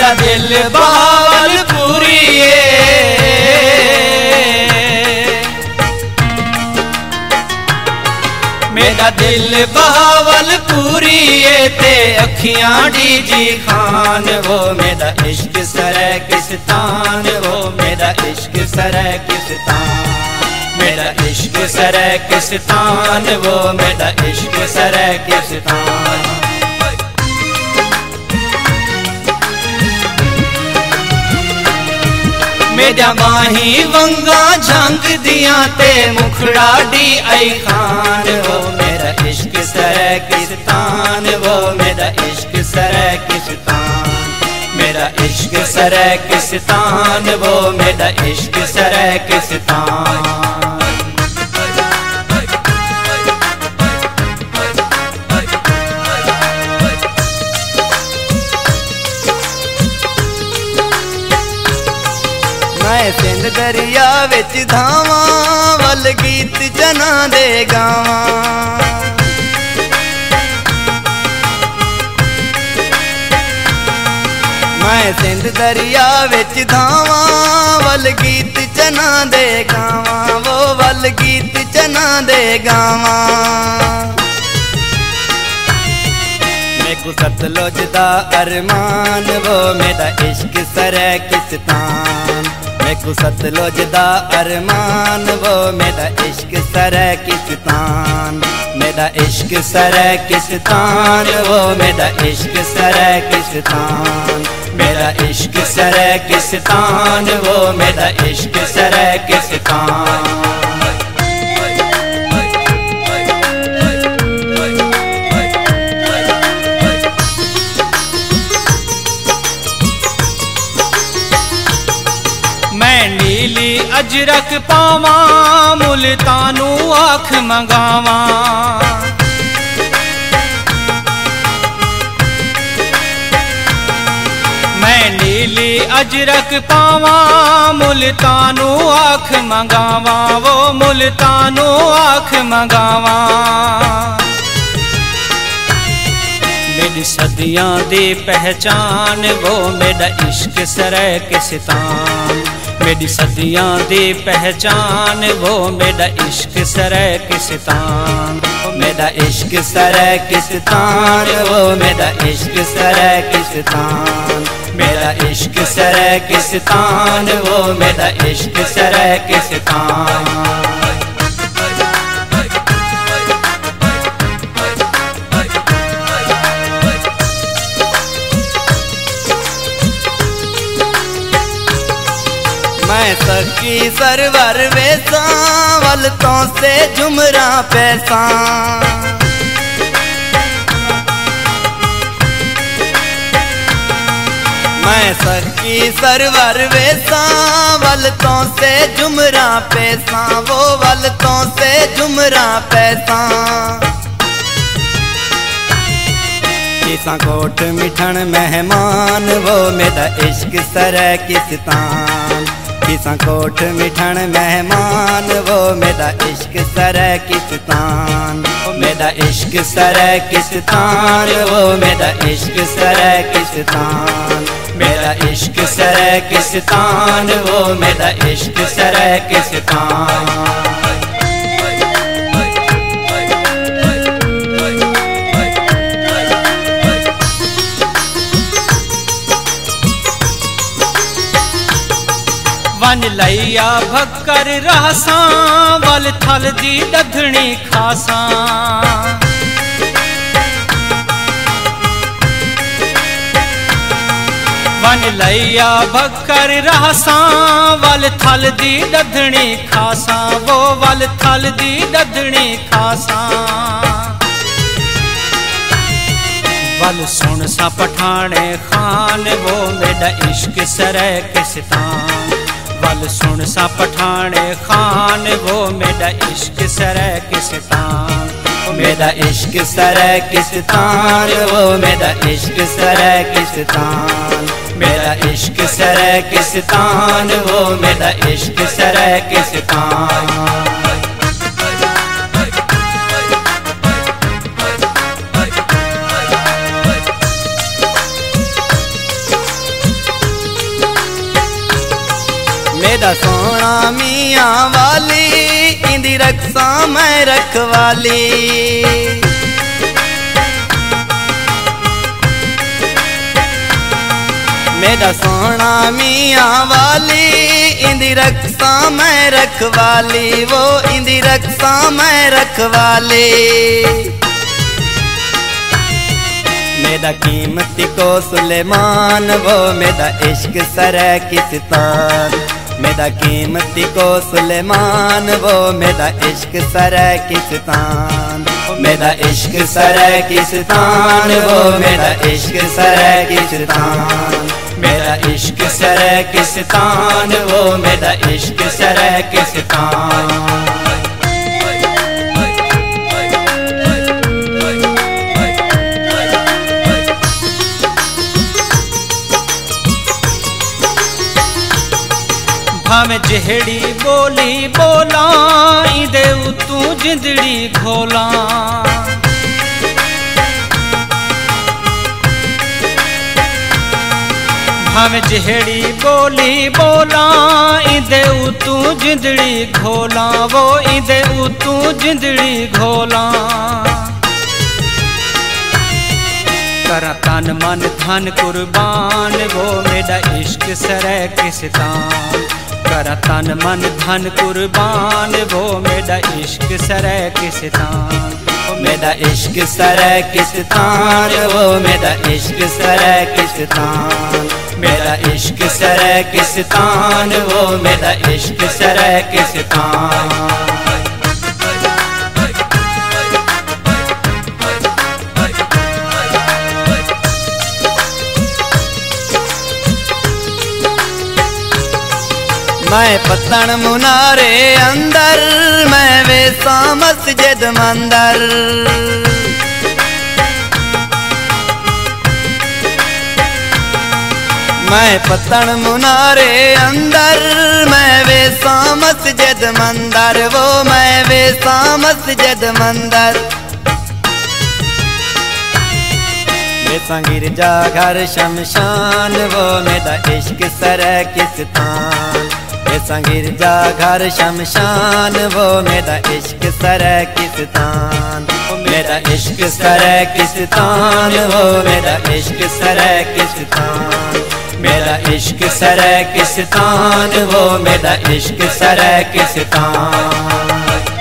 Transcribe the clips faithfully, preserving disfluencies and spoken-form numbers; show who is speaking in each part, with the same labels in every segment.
Speaker 1: मेरा दिल बहावलपुरी मेरा दिल बहावलपुरी ते अखियां डीजी खान वो मेरा इश्क सराकिस्तान वो मेरा इश्क सराकिस्तान मेरा इश्क सराकिस्तान वो मेरा इश्क सराकिस्तान। मेरा माही वंगा झंग दिया ते मुखड़ा डी आई खान वो मेरा इश्क सराकिस्तान वो मेरा इश्क सराकिस्तान मेरा इश्क सराकिस्तान वो मेरा इश्क सराकिस्तान। मैं सिंध दरिया विच धावा वल गीत जना दे गावा मैं सिंध दरिया विच धावा वल गीत जना दे गावा वो वल गीत जना दे गावा। मेरे सतलुज दा अरमान वो मेरा इश्क सराकिस्तान मेरे सतलुज दा अरमान वो मेरा इश्क सराकिस्तान मेरा इश्क सराकिस्तान वो मेरा इश्क सराकिस्तान मेरा इश्क सराकिस्तान वो मेरा इश्क सराकिस्तान। नीली अजरक पावा मुल्तानू आँख मंगावा मैं नीली अजरक पावा मुल्तानू आँख मंगावा वो मुल्तानू आँख मंगावा। मेरी सदियां दी पहचान वो मेरा इश्क सराकिस्तान मेरी सदियां दी पहचान वो मेरा इश्क सराकिस्तान मेरा इश्क सराकिस्तान वो मेरा इश्क सराकिस्तान मेरा इश्क सराकिस्तान वो मेरा इश्क सराकिस्तान। मैं सखी सरवर वेसा वल तो से झुमरा पैसा मैं सखी सरवर वेसा वल तो से झुमरा पैसा वो वल तो से झुमरा पैसा। किसा कोट मिठन मेहमान वो मेरा इश्क सराकिस्तान किसा कोट मिठन मेहमान वो मेरा इश्क सराकिस्तान मेरा इश्क सराकिस्तान वो मेरा इश्क सराकिस्तान मेरा इश्क सराकिस्तान वो मेरा इश्क सराकिस्तान। वन लैया भक्कर रहसा वल थल दी दधनी खासा वन लैया भक्कर रहसा वल थल दी दधनी खासा वो वल थल दी दधनी खासा। वल सुन सा पठाने खान वो मेरा इश्क सराकिस्तान वल सुन सा पठाने खान वो मेरा इश्क सराकिस्तान मेरा इश्क सराकिस्तान वो मेरा इश्क सराकिस्तान मेरा इश्क सराकिस्तान वो मेरा इश्क सराकिस्तान।
Speaker 2: मेरा सोना मियाँ वाली इंदी रक्षा मैं रखवाली। मेरा सोना मियाँ वाली इंदी रक्षा मैं रखवाली, वो इंदी रक्षा मैं रखवाली। मेरा कीमती को सुलेमान, वो मेरा इश्क सरे किस्तान। मेरा कीमती को सुलेमान, वो मेरा इश्क सरे किस्तान। मेरा इश्क सरे किस्तान, वो मेरा इश्क सरे किस्तान। मेरा इश्क सरे किस्तान, वो मेरा इश्क सरे किस्तान।
Speaker 1: भावें जेहड़ी बोली बोला इंदे तू जिंदड़ी घोला। भावें जेहड़ी बोली बोला इंदे तू जिंदड़ी घोला, वो इंदे तू जिंदड़ी घोला। करा तन मन धन कुर्बान, वो मेरा इश्क सरे किस्तान। करा तन मन धन कुर्बान, वो मेरा इश्क सरे किस्तान। मेरा इश्क सरे किस्तान, वो मेरा इश्क सरे किस्तान। मेरा इश्क सरे किस्तान, वो मेरा इश्क सरे किस्तान। मैं पत्तन मुनारे अंदर, मैं वैसा मस्जिद मंदर। मैं पत्तन मुनारे अंदर, मैं वैसा मस्जिद मंदर, वो मैं वैसा मस्जिद मंदर। वैसा गिरजा घर शमशान, वो मेरा इश्क सरे किस्तान। वैसा गिरजा घर शमशान, वो मेरा इश्क सरे किस्तान। मेरा इश्क सरे किस्तान, वो मेरा इश्क सरे किस्तान। मेरा इश्क सरे किस्तान, वो मेरा इश्क सरे किस्तान।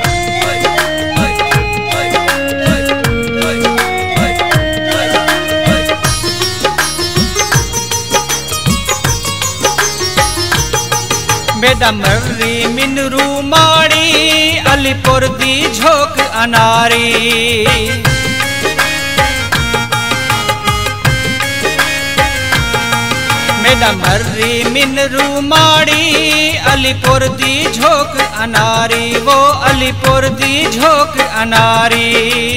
Speaker 1: मेरा मर्री मिनरू माड़ी, अलीपुर दी झोंक अनारी। मेरा मर्री मिनरू माड़ी, अलीपुर दी झोंक अनारी, वो अलीपुर दी झोंक अनारी।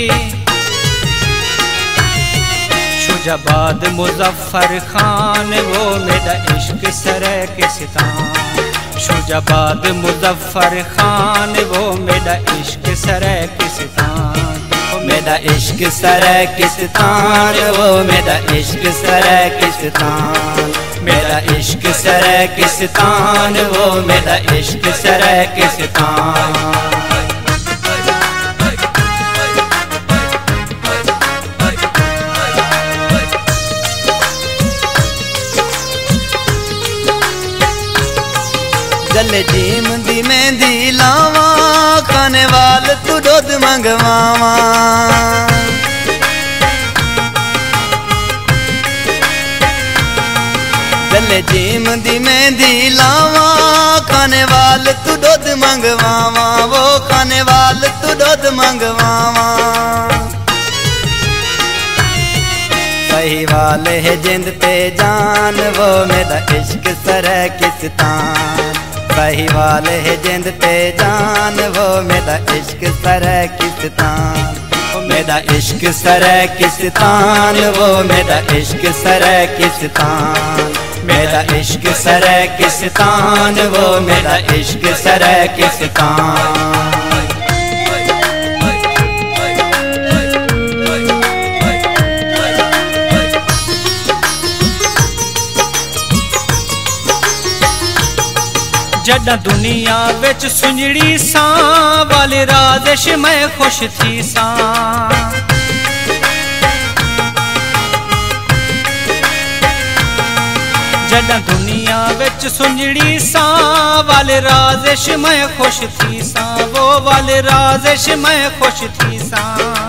Speaker 1: शुजाबाद मुजफ्फर खान, वो मेरा इश्क सरे किस्तान। शुजाबाद मुजफ्फर खान, वो मेरा इश्क सरे किस्तान। मेरा इश्क सरे किस्तान, वो मेरा इश्क सरे किस्तान। मेरा इश्क सरे किस्तान, वो मेरा इश्क सरे किस्तान। जल जीम दी मेहंदी लावा, खाने वाल तू दूध मंगवावा। जल जीम दी मेहंदी लावा, खाने वाल तू दूध मंगवावा, वो खाने वाल तू दूध मंगवावा। सही वाले है जिंद पे जान, वो मेरा इश्क सरे किस्तान। सही वाले है जिंद पे जान, वो मेरा इश्क सरे किस्तान। मेरा इश्क सरे किस्तान, वो मेरा इश्क सरे किस्तान। मेरा इश्क सरे किस्तान, वो मेरा इश्क सरे किस्तान।
Speaker 3: जड़ा दुनिया विच सुंजड़ी सा वाले राजेश मैं खुश थी सा। जड़ा दुनिया विच सुंजड़ी सा वाले राजेश मैं खुश थी सा, वो वाले राजेश मैं खुश थी सा।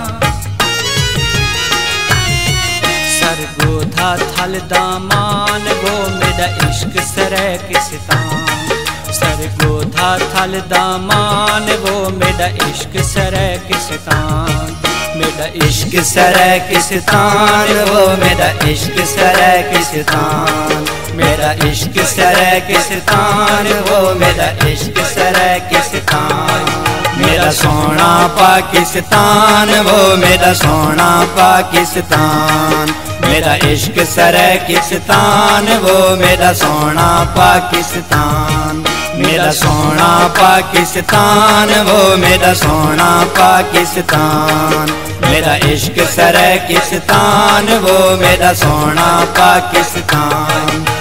Speaker 3: सरगोधा थल दामान वो मेरा इश्क सरे किस्तान, सरगोधा थल दामान वो मेरा इश्क सरे किस्तान,
Speaker 1: मेरा इश्क सरे किस्तान वो मेरा इश्क सरे किस्तान, मेरा इश्क सरे किस्तान वो मेरा इश्क सरे किस्तान, मेरा सोना पाकिस्तान वो मेरा सोना पाकिस्तान, मेरा इश्क सरे किस्तान वो मेरा सोना पाकिस्तान, मेरा सोना पाकिस्तान वो मेरा सोना पाकिस्तान, मेरा इश्क सरे किस्तान वो मेरा सोना पाकिस्तान।